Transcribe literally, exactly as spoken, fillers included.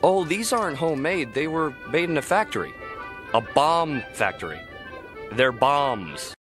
Oh, these aren't homemade. They were made in a factory. A bomb factory. They're bombs.